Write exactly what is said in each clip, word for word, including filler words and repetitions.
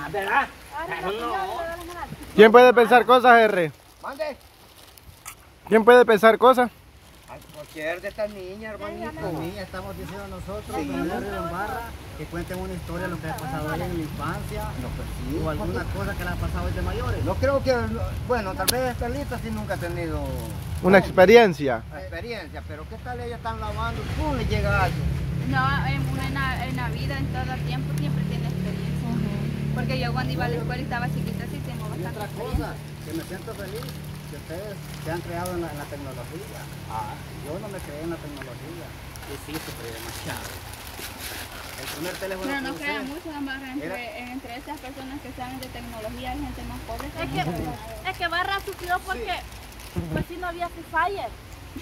¿Verdad? Pero no. ¿Quién puede pensar cosas, R? Mande. ¿Quién puede pensar cosas? Cualquier de estas niñas, hermanito. Las niñas estamos diciendo nosotros, sí. En Barra, que cuenten una historia de lo que ha pasado ahí en la infancia. No, pues sí. O alguna cosa que le ha pasado hoy de mayores. No creo que, bueno, tal vez Carlita sí nunca ha tenido Una experiencia. experiencia, pero ¿qué tal ellas están lavando? ¿Cómo le llega algo? No, en, una, en la vida, en todo el tiempo, siempre tiene experiencia. Uh-huh. Porque yo cuando iba a la escuela y estaba chiquita, sí tengo bastante experiencia. Y otra cosa, que me siento feliz, que ustedes se han creado en la, en la tecnología. Ah, yo no me creé en la tecnología. Sí, sí, se cree demasiado. El primer teléfono pero no que crean usé, mucho, más entre, era... entre esas personas que saben de tecnología hay gente más pobre. Es que, es que Barra sufrió porque sí. Pues si no había Free Fire.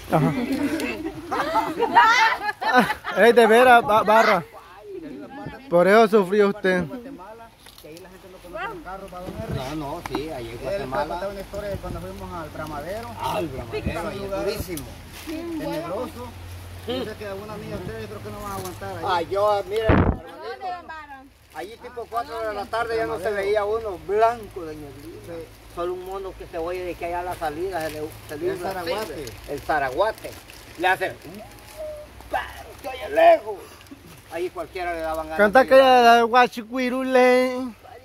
Ey, de veras, Barra. Por eso sufrió usted. No, no, sí, ahí en Guatemala. Guatemala. Él una historia de cuando fuimos al Bramadero. Ah, el Bramadero, ahí es durísimo. Tenebroso. Yo sé que alguna niña de ustedes creo que no van a aguantar ahí. Ah, yo, miren, allí tipo cuatro de la tarde ya no se veía uno blanco de neblina. Sí. Solo un mono que se oye de que allá a la salida se le, se le el zaraguate. El zaraguate. Le hace un paro que oye lejos. Ahí cualquiera le daban ganas. Canta que ya de guachicuirule.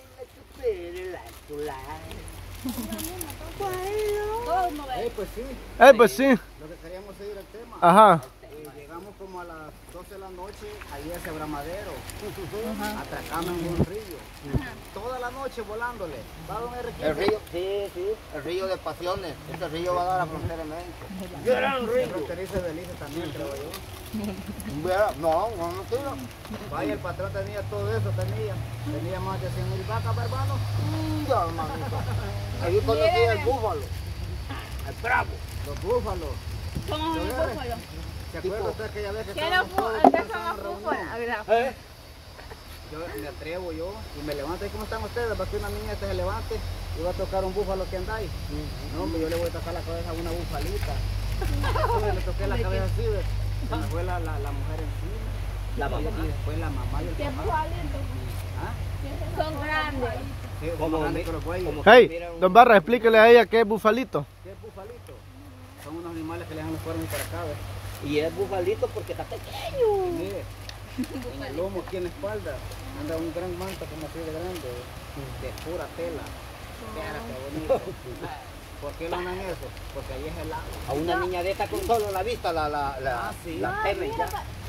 Eh, pues sí. Eh, pues sí. Lo que queríamos seguir el tema. Ajá. Eh, llegamos como a las doce de la noche, ahí a ese Bramadero. Atracamos en un río. Ajá. Toda la noche volándole. ¿Va don R quince? El río, sí, sí, el río de pasiones. Este río va a dar a frontera México. Gran río. Fronterizo de Belice también, creo yo. No, no, no quiero. Vaya, el patrón tenía todo eso, tenía. Tenía más de cien mil vacas, hermano. Ya, hermanito. Ahí conocía el búfalo. El bravo. Los búfalos. ¿Cómo es el búfalo? ¿Se acuerda usted aquella vez que ¿Qué estábamos todos son en los búfalos? ¿Eh? Yo me atrevo yo y me levanto. ¿Y cómo están ustedes? Para que una niña este se levante y va a tocar un búfalo que andáis. Uh-huh. No, hombre, yo le voy a tocar la cabeza a una bufalita. Yo le toqué la cabeza así, ¿ves? Se me fue la, la, la mujer encima. La mamá. Y después la mamá y el ¿Qué papá. bufalitos? ¿Ah? Son grandes. Sí, como grandes que los bueyes. Hey, don Barra, explíquele a ella qué es bufalito. ¿Qué es bufalito? Son unos animales que le dan los cuernos para acá, ¿ves? Y es bufalito porque está pequeño. Mire, en el lomo aquí en la espalda anda un gran manto como así de grande, de pura tela. Mira qué bonito. ¿Por qué lo andan eso? Porque ahí es el agua. A una niña de esta con solo la vista la la la, ah, sí. la teme ya.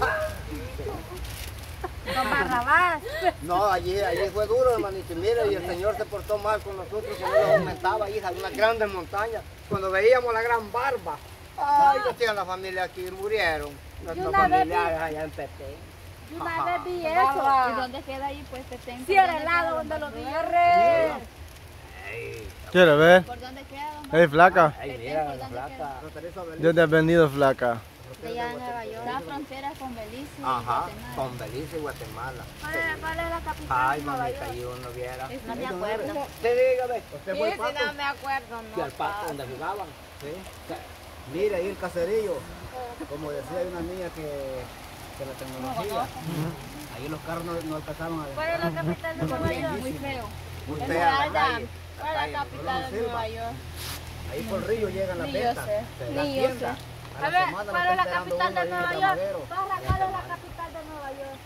Con Barrabás. No, allí, allí fue duro, hermanito. Mire, y el Señor se portó mal con nosotros, que nos aumentaba ahí, hay unas grandes montañas. Cuando veíamos la gran barba, ay, no tienen la familia aquí, murieron. Nuestros familiares allá en Petén. Yo una vez vi eso. ¿Y dónde queda ahí? Pues Petén. Sí, era el lado donde lo vi. ¿Quiere ver? ¿Por dónde queda? Hey, flaca. Ay, mira, la flaca. ¿De dónde has venido, flaca? De allá de Nueva York. La frontera con Belice y Ajá, Guatemala. con Belice y Guatemala. ¿Cuál es, cuál es la capital Ay, de Nueva mamita, York? y uno viera. No me acuerdo. Usted dígame. ¿Usted fue al pato? no me acuerdo, Y al pato donde jugaban. Sí. Mira ahí el caserillo. Como decía, hay una niña que, que la tecnología. Ahí los carros no, no alcanzaron a ¿Cuál es la capital de Nueva York? Muy feo. Muy Es fea la Esmeralda. calle. ¿Cuál es la capital de Nueva York? Ahí por el río llegan las Ni yo ventas. sé. La Ni yo tienda. sé. A A la ver, semana ¿cuál lo es la está esperando capital uno de ahí en Nueva el York? Bramadero. Barra, ¿cuál es la capital de Nueva York?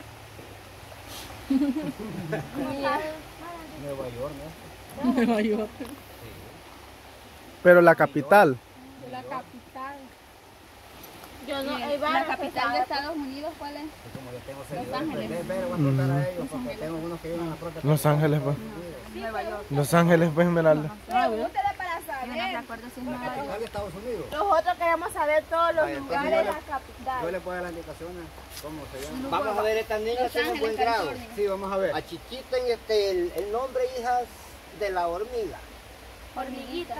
Nueva York, ¿no? Nueva York. Pero la capital. La capital. Yo no, hay La varias capital de que Estados Unidos, ¿cuál es? Y como yo tengo Los seguidores, Ángeles. ve, ve, voy a contar a ellos porque tengo unos que viven en la propia. Los Ángeles, pues. Nueva York. Los Ángeles, pues, Esmeralda. Pregúntele para Yo no me saber. acuerdo si es La Nueva York. capital de Estados Unidos. Nosotros queremos saber todos los Ay, entonces lugares yo de le- la capital. Yo le puedo dar las indicaciones. ¿Cómo se llama? Vamos a ver, estas niñas Los tienen buen Ángeles, grado. California. Sí, vamos a ver. Achiquiten este, el, el nombre, hijas, de la hormiga. Hormiguita.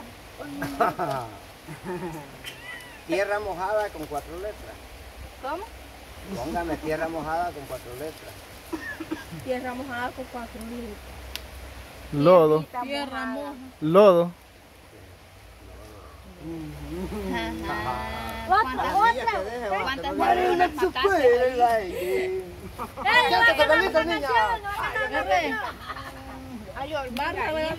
Tierra mojada con cuatro letras. ¿Cómo? Póngame tierra mojada con cuatro letras. Tierra mojada con cuatro litros. Lodo. Tierra moja. Lodo. Otra, otra. ¿Cuántas María letras se mataste? fue el aire. ¡Eh, no va a Cántate, cantar Carlita, una niña. canción! ¡No va a cantar una canción! Ay, mayor. Barra, voy a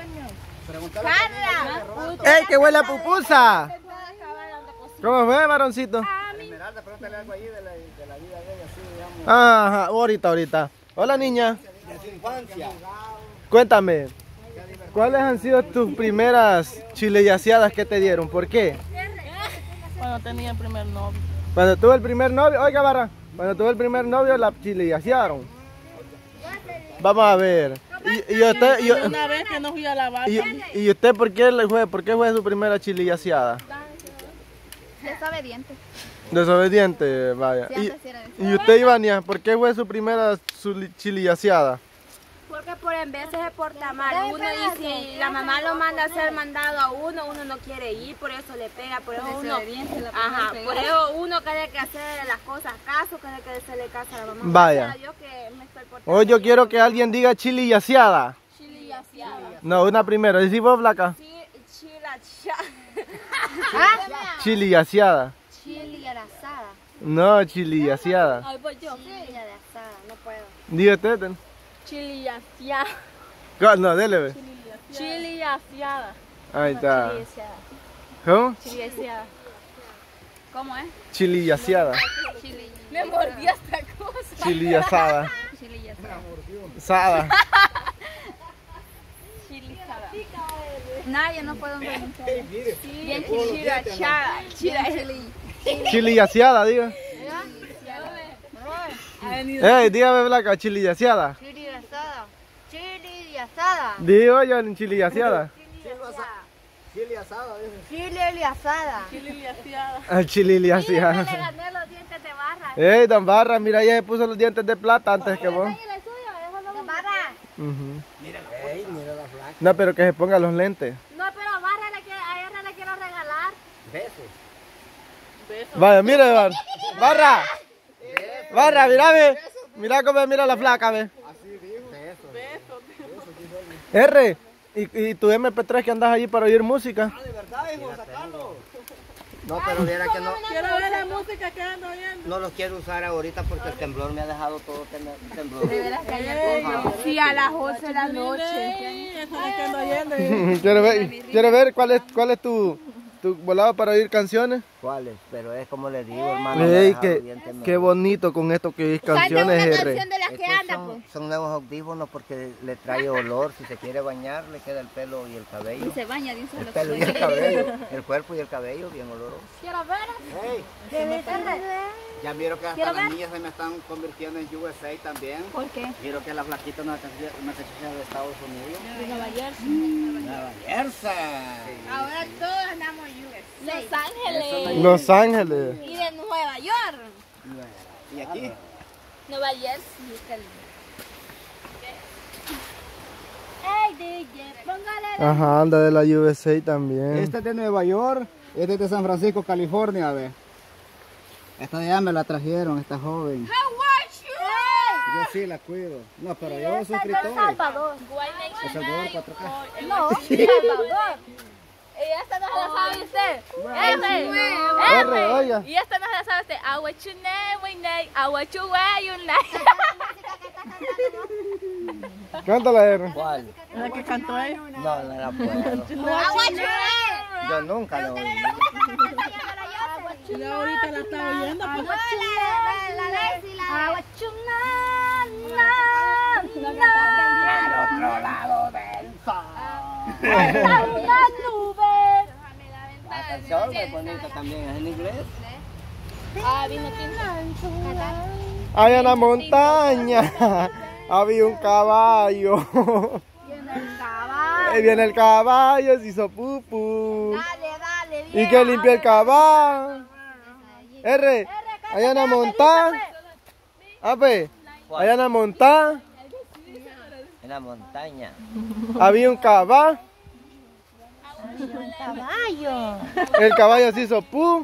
¡Ey, que huele a pupusa! ¿Cómo fue, varoncito? Esmeralda, pregúntale algo ahí de la, de la vida de ella, así, digamos. Ajá, ahorita, ahorita. Hola, niña. De su infancia. Cuéntame, ¿cuáles han sido tus primeras chileyaseadas que te dieron? ¿Por qué? Cuando tenía el primer novio. Cuando tuve el primer novio, oiga, Barra, cuando tuve el primer novio la chileyasearon. Vamos a ver. Y, y usted, y, Una vez que no fui a la barra. y, y usted ¿por qué le fue, por qué fue su primera chileyaseada? Desobediente. Desobediente, vaya. Sí, Y, antes sí era eso. y usted, Ivania, ¿por qué fue su primera su chileyaseada? Porque por en veces se porta mal uno y si la mamá lo manda a hacer mandado a uno, uno no quiere ir, por eso le pega, por eso uno, Desobediente, la ajá, primera por pegada. eso uno tiene que hacer las cosas caso, tiene que hacerle caso a la mamá. Vaya. Gracias a Dios que me estoy portando Hoy yo bien. quiero que alguien diga chileyaseada. No, una primera. ¿Decís vos, Blanca? Chi- chila, cha. Chileyaseada. Chili asada. No, chileyaseada. Ay, voy yo. Chili asada, no puedo. Diga usted. Chili asiada. No, dele, ve. Chili asiada. Ahí está. Chili asada. ¿Cómo? Chili asada. ¿Cómo es? Chileyaseada. Chili. Me mordí esta cosa. Chileyaseada. Chili ya está. Sada. No, yo no puedo pronunciar. Bien chili achada. Chili. Chileyaseada, diga. Ey, dígame, Blanca, chileyaseada. Chili asada. Chili asada. Digo yo en chileyaseada. Chile asada, dice. Chili asada. Chili asiada. Ah, chileyaseada. Le gané los dientes de barra. Ey, don Barra, mira, ya se puso los dientes de plata antes que vos. De barra. Ujú. Ey, mira la flaca. No, pero que se ponga los lentes. No, pero a barra le quiero, a ella le quiero regalar. Besos. Vaya, mire, Barra. Barra. Barra, mira, ve. Mira cómo mira la flaca, ve. R, ¿y, y tu eme pe tres que andas allí para oír música? Ah, de verdad, hijo, sacalo. No, pero viera que no, Quiero ver la música que ando oyendo. no los quiero usar ahorita porque el temblor me ha dejado todo tem- temblor. Sí, a las once de la noche. Ey, eso es lo que ando oyendo. Quiero ver, quiero ver cuál es, cuál es tu, tu volado para oír canciones. ¿Cuáles? Pero es como le digo, hermano. me ha Ey, dejado qué, bien temblor. qué bonito con esto que oís Canta una canciones, R. canción de las que Estos anda, son, pues. son nuevos audífonos porque le trae olor. Si se quiere bañar, le queda el pelo y el cabello. Y se baña de un El solo pelo y el cabello. El cuerpo y el cabello bien oloroso. Quiero ver. Hey, ya miro que hasta Quiero las ver. niñas se me están convirtiendo en U S A también. ¿Por qué? Miro que la flaquita una cachucha una cachucha de Estados Unidos. De Nueva Jersey. Nueva Jersey. Ahora todos andamos en U S A. Los Ángeles. Los Ángeles. Y de Nueva York. Y aquí. Nueva Jersey. Qué lindo. Ey, D J, póngale. Ajá, anda de la U S A también. Este es de Nueva York, este es de San Francisco, California, ve. Esta de allá me la trajeron, esta joven. Yo sí la cuido. No, pero yo suscriptor. Salvador. El Salvador cuatro K. No, Salvador. Y esta no se la sabe usted. R. R, oiga. Y esta no se la sabe usted. I want you name, we name. I want you where you name. Cántala, R. ¿Cuál? La que cantó él. No, no la puedo. I want you name. Yo nunca lo oí. Yo ahorita la estaba oyendo. Pues. I want you name, name, name. Al otro lado del sol. La nube. La canción es bonita también, es en inglés. Ah, vino Tinto. Allá en la montaña había un caballo. Ahí viene el caballo, se hizo pupu. Dale, dale. ¿Y quién limpió el caballo? R, allá en la montaña. Ah, pues, allá en la montaña En la montaña. había un caballo. Caballo. El caballo se hizo pu.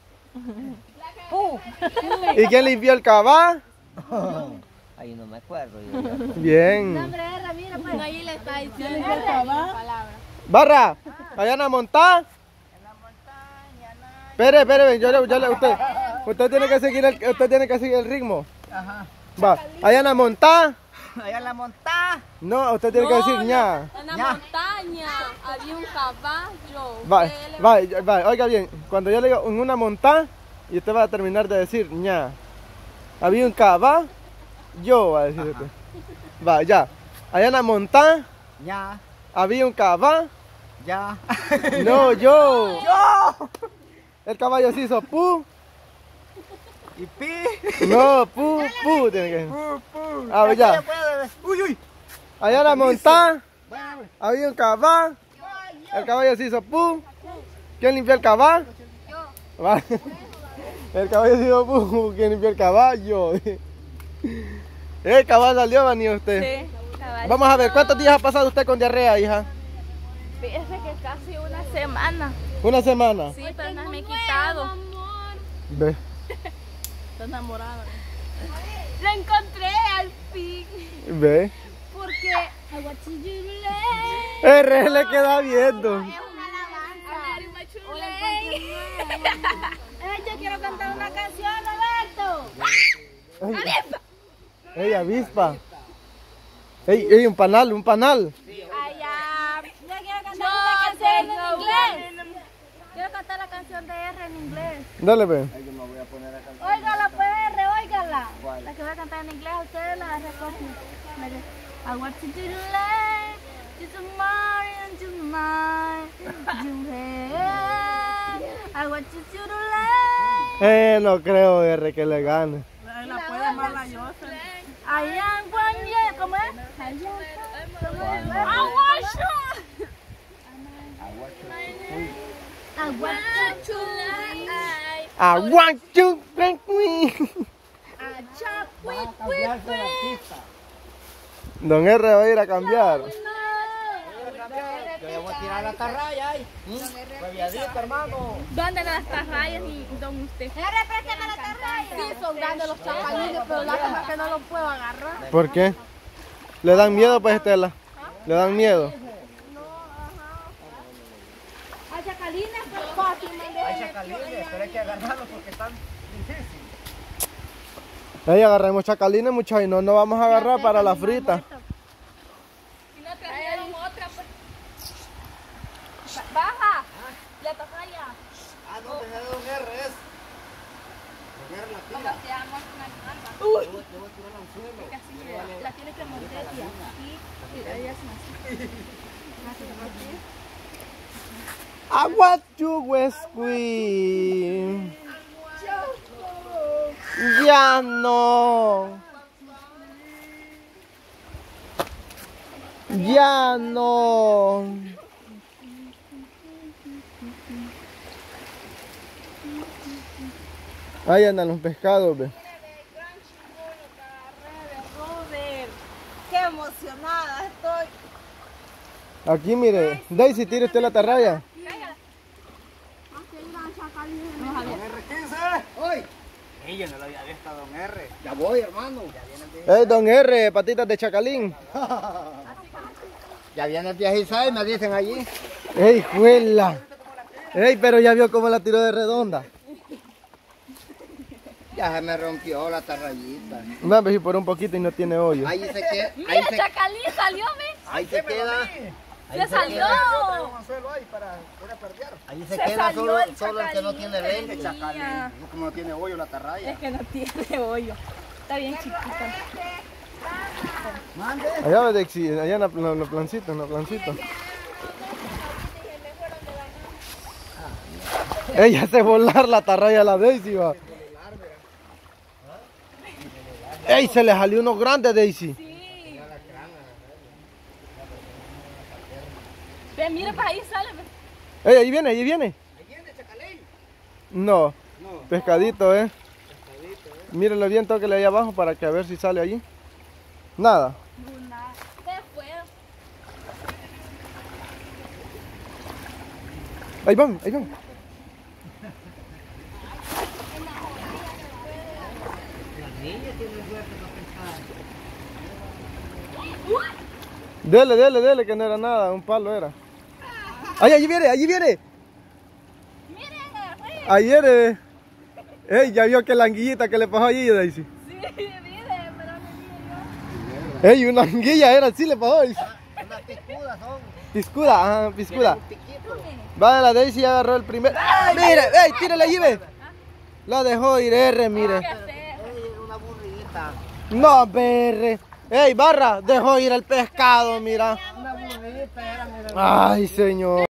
¿Y quién limpió el caballo? Ahí no me acuerdo. Yo, yo. Bien. Hombre, R, mira, pues. No, ahí le está diciendo. ¿Quién es el caballo? Barra, allá en la montaña. Espere, espere, yo le, yo le, usted, usted tiene que seguir el, usted tiene que seguir el ritmo. Ajá. Va, allá en la montaña Allá en la montaña ña. No, usted tiene que decir ña. En la Ya. montaña había un caballo. Va, Usted le- va, va, oiga bien, cuando yo le digo en una montaña, y usted va a terminar de decir ña. Había un caballo, va a decir usted. Va, ya. Allá en la montaña Ya. había un caballo. Ya. No, yo. ¡Yo! El caballo se hizo pu. Y pi. No, pu, pu. Tiene que... Pu, pu. Ah, ya. puede. Uy, uy. Allá en la montaña Bueno, había un caballo. El caballo se hizo pu. ¿Quién limpió el caballo? Yo. El caballo se hizo pu. ¿Quién limpió el caballo? El caballo salió, va ni usted. Sí, caballo. Vamos a ver, ¿cuántos días ha pasado usted con diarrea, hija? Fíjese que casi una semana. Una semana. Sí, pero no me he quitado. Ve. Estoy enamorada. Lo encontré al fin. Ve. Porque R le queda viendo. Yo quiero cantar una canción, Roberto. Ey, avispa. Ey, ey, un panal, un panal. Allá. Yo quiero cantar Yo una canción en tengo inglés. Quiero cantar la canción de R en inglés. Dale, ve. Óigala, pues R, óigala. La que voy a cantar en inglés, ustedes la recogen. I want to do the light, to tomorrow and tonight. You have. I want to do the light. Eh, no creo, R, que le gane. la puede más la Yosa. I am one year, ¿cómo es? I want to light. I want you, break me. I chop with with Don R va a ir a cambiar. yo le voy a tirar la tarraya ahí. Hueviadito, hermano. ¿Dónde las tarrayas y don usted? R, préstame la tarraya. Sí, son grandes los chapalines, pero lástima que no los puedo agarrar. ¿Por qué? ¿Le dan miedo, pues, Estela? ¿Le dan miedo? Hay chacalines, pero fácil, Hay chacalines, pero hay que agarrarlos porque están difíciles. Ahí agarremos chacalines, muchachos, y no nos vamos a agarrar para la frita. Y no trajeron otra. Pues. Baja. La tarraya. Ah, no, dejé de Don R es. Don R la tira. Uy. Te voy a tirar al suelo. La tiene que morder y así. Y ella es así. I want you, West Queen. Ya no. Ya no. Ahí andan los pescados, ve. Robert, qué emocionada estoy. Aquí, mire. Daisy, tire usted la tarraya. Don R quince. ¡Hoy! Ey, yo no lo había visto a Don R. Ya voy, hermano. Ya viene el Eh, don R, patitas de chacalín. Ya viene el dieciséis, me dicen allí. ¡Ey, juela! ¡Ey, pero ya vio cómo la tiró de redonda! Ya se me rompió la tarrayita. No, pues, y por un poquito y no tiene hoyo. Ahí se queda. Ahí Mira, se, Chacalín salió, ¿ve? ahí se queda. ¡Se salió! Ahí se Se queda salió solo, el solo el que no chacalín, tiene lente, tenía. chacalín. No, como no tiene hoyo la tarraya. Es que no tiene hoyo. Está bien chiquita. Mande. Allá va Dexy, allá en la, en la plancita, en la plancita. Ella hace volar la tarraya a la Daisy, va. ¡Ey, se le salió uno grande, Daisy! Sí. Ve, mira, para ahí sale. Ve. ¡Ey, ahí viene, ahí viene! Ahí viene, chacalín. No, No. pescadito, ¿eh? Pescadito, ¿eh? Mírenlo bien, tóquele ahí abajo para que a ver si sale allí. Nada. Se fue. Ahí van, ahí van. Dele, dele, dele, que no era nada, un palo era. ¡Ay, allí viene, allí viene! Ahí viene. Ey, ya vio que la anguillita que le pasó allí, Daisy. Sí, mire, pero no mire yo. Ey, una anguilla era así, le pasó. Unas piscudas son. Piscuda, ajá, piscuda. Un piquito. Va, la Daisy agarró el primer. Mire, ey, tírale allí, ve. La dejó ir R, mire. Ey, una burrita. No, perre. Ey, barra, dejó ir el pescado, mira. Una burrita era, mira. Ay, señor.